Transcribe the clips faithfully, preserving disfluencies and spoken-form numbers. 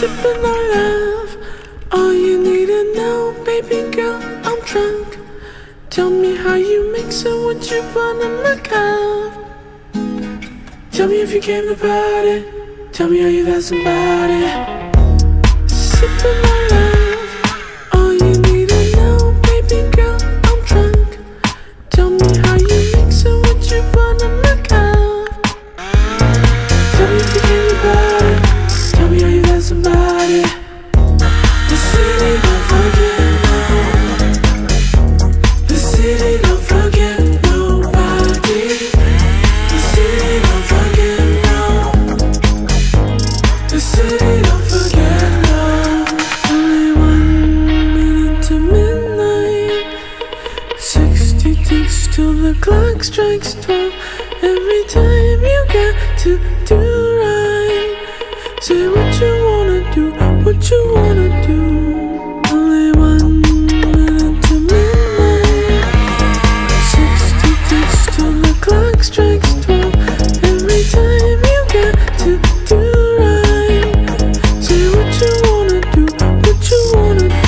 Sipping on love, all you need to know, baby girl, I'm drunk. Tell me how you mix it, what you put in my cup. Tell me if you came to party, tell me how you got somebody. Sipping on love, all you need to know, baby girl, I'm drunk. Tell me how you mix it, what you put in my cup. Tell me if you came to party, tell me how you got somebody. The city don't forget, no. The city don't forget nobody. The city don't forget, no. The city don't forget, no. Only one minute to midnight, sixty ticks till the clock strikes twelve. Every time you got to do right, say what you wanna do, what you wanna do. Only one minute to midnight, sixty ticks till the clock strikes twelve. Every time you got to do right, say what you wanna do, what you wanna do.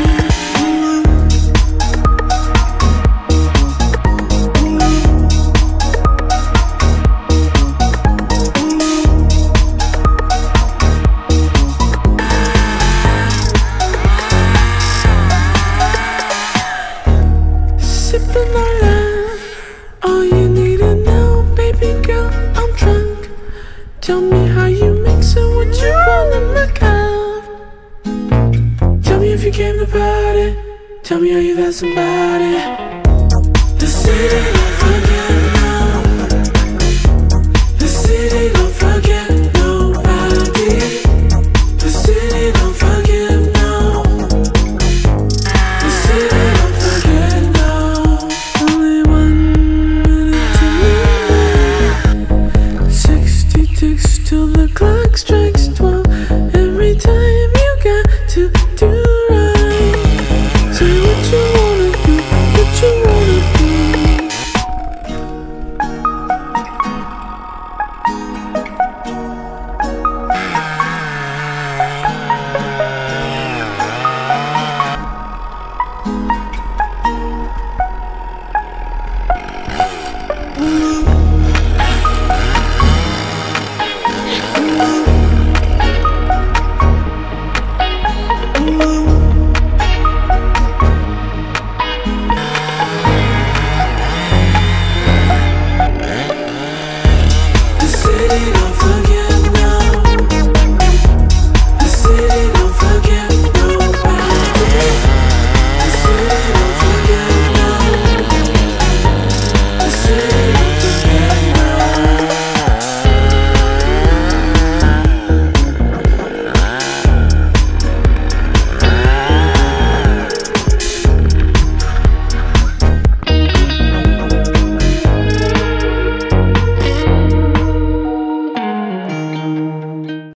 Sipping on love, all you need to know, baby girl, I'm drunk. Tell me how you mix it, what you put in my cup. Tell me if you came to party, tell me how you got somebody. The city don't forget, no. The city don't forget nobody. The city don't forget, no. The city don't forget, no. Only one minute to midnight, sixty ticks till the clock strikes